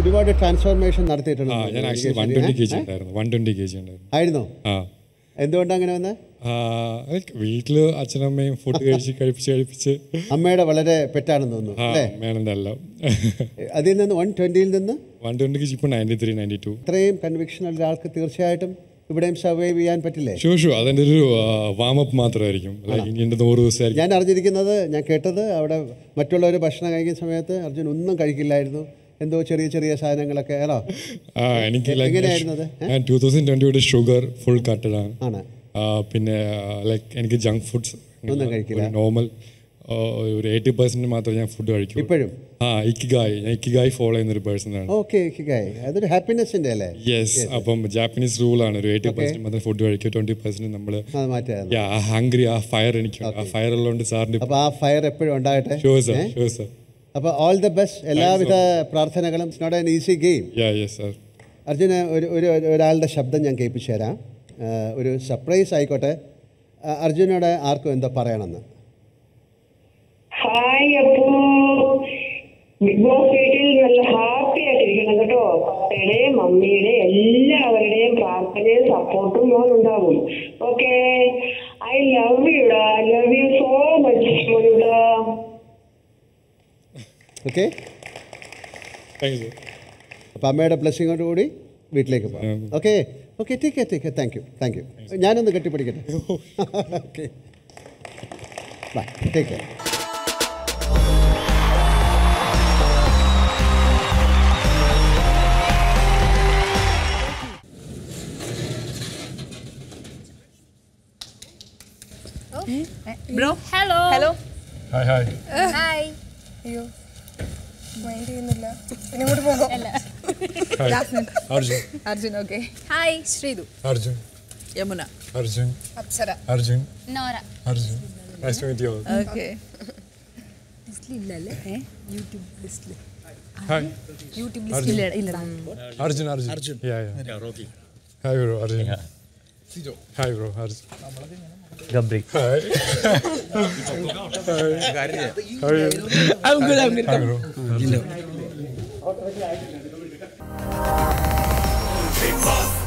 ഒരുപാട് ട്രാൻസ്ഫോർമേഷൻ നടത്തിയിട്ടുണ്ട്. ഞാൻ ആക്ച്വലി 120 kg ഉണ്ടായിരുന്നു. 120 kg ഉണ്ടായിരുന്നു. ആയിരുന്നോ? എന്തുകൊണ്ടാണ് അങ്ങനെ വന്നത്? വീട്ടിൽ അച്ഛനമ്മയും ഫുഡ് കഴിപ്പിച്ച് അമ്മയുടെ വളരെ പെറ്റാണെന്ന് തോന്നുന്നു അല്ലേ? അമ്മയാണെന്നെല്ലാം. അതിൽ നിന്ന് 120-ൽ നിന്ന് 120 kg ഇപ്പോൾ 93, 92. ഇത്രയും കൺവിക്ഷൻ ഉള്ള ഒരാൾക്ക് തീർച്ചയായിട്ടും ഇവിടെയും സർവൈവ് ചെയ്യാൻ പറ്റില്ലേ? ഷുവർ അതിൻ്റെ ഒരു വാമപ്പ് മാത്രമായിരിക്കും. ഇനി 100 ദിവസമായിരിക്കും. ഞാൻ അറിഞ്ഞിരിക്കുന്നത്, ഞാൻ കേട്ടത് അവിടെ മറ്റുള്ളവർ ഭക്ഷണം കഴിക്കുന്ന സമയത്ത് അർജുൻ ഒന്നും കഴിക്കില്ലായിരുന്നു, എന്തോ ചെറിയ ചെറിയ സാധനങ്ങളൊക്കെ ആണോ? എനിക്ക് ഞാൻ 2020 ഷുഗർ ഫുൾ കട്ടഡാണ്. പിന്നെ ലൈക്ക് എനിക്ക് ജങ്ക് ഫുഡ്സ് ഒന്നും കഴിക്കില്ല. നോർമൽ ഒരു 80% മാത്രമേ ഞാൻ ഫുഡ് കഴിക്കൂ ഇപ്പോഴും. ഇക്കിഗായ് ഫോളോ ചെയ്യുന്ന ഒരു പേഴ്സണാണ്. അതൊരു ഹാപ്പിനെസിന്റെ അല്ലേ? യെസ്. അപ്പം ജാപ്പനീസ് റൂളാണ്, ഒരു 80% മാത്രം ഫുഡ് കഴിക്കും, 20% നമ്മൾ ഹംഗ്രി. ആ ഫയർ എനിക്ക്, ആ ഫയർ ഉള്ളതുകൊണ്ട് സാറിന്റെ ആ ഫയർ എപ്പോഴും ഉണ്ടാകട്ടെ. Sure sir, sure sir. അപ്പോൾ ഓൾ ദ ബെസ്റ്റ്, എല്ലാവിധ പ്രാർത്ഥനകളും. It's not an easy game. Yes sir. അർജുന് ഒരാളുടെ ശബ്ദം ഞാൻ കേൾപ്പിച്ചു തരാം. ഒരു സർപ്രൈസ് ആയിക്കോട്ടെ. അർജുനോട് ആർക്കും എന്താ പറയണമെന്ന്. ഹായ് അപ്പു, ബിഗ് ബോസ് വീട്ടിൽ നല്ല ഹാപ്പി ആയിട്ടിരിക്കണം കേട്ടോ. പപ്പയുടെയും മമ്മിയുടെയും എല്ലാവരുടെയും പ്രാർത്ഥനയും സപ്പോർട്ടും മോനുണ്ടാകും. ഓക്കെ, ഐ ലവ് യുടാ, I love you so much മോനുടാ. ഓക്കെ, അപ്പം അമ്മയുടെ ബ്ലെസ്സിങ്ങോട് കൂടി വീട്ടിലേക്ക് പോകാം. Okay okay, take thank you. ഞാനൊന്ന് കെട്ടിപ്പിടിക്കട്ടെ. Okay, bye, take care. Bro, hello. Hi. അയ്യോ, മൈൻഡ് ചെയ്യുന്നില്ല. പിന്നെ ഇങ്ങോട്ട് പോകും. Arjun. Okay. Hi, Sreethu. Arjun. Yamuna. Arjun. Apsara. Arjun. Nora. Arjun. Nice to meet you all. Okay. ലിസ്റ്റിൽ ഇല്ലല്ലേ? യൂട്യൂബ് ലിസ്റ്റിൽ. Hi. യൂട്യൂബ് ലിസ്റ്റിൽ ഇല്ലടാ. Arjun. Yeah. Rocky. Hi bro, Arjun. Sijo. Hi bro, Arjun. Gabri. Hi. How are you? I'm good. Hi bro. Hello. Big Boss.